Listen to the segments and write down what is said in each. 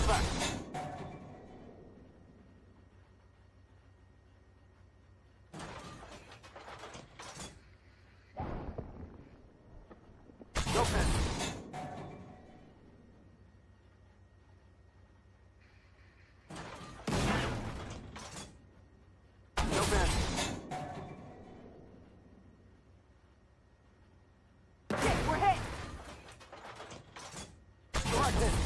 effect. No pen. No pen. Shit, we're hit! Direct hit.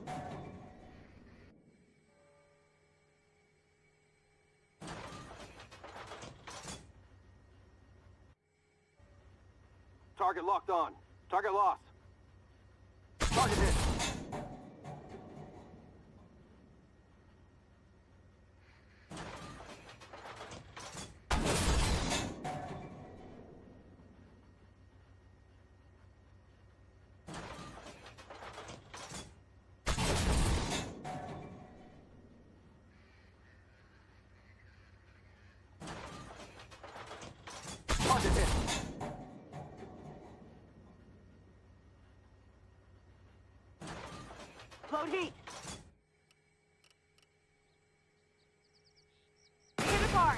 Target locked on. Target lost. Target hit. Target hit. Load heat! Hit it hard!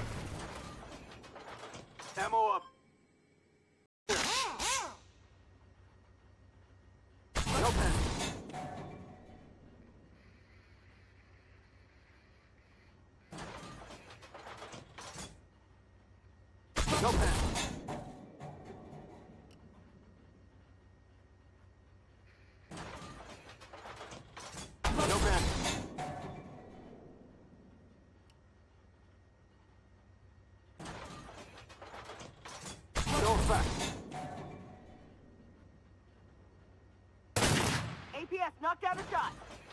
Ammo up. No pen. No pen. No pen. No effect. APS knocked down a shot!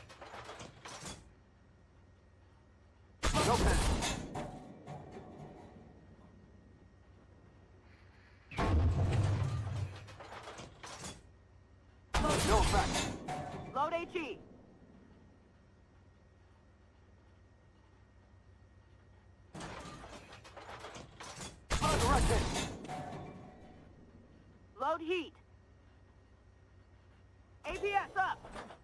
No pen. No effect. Load HE! Direct hit. Load heat! APS up!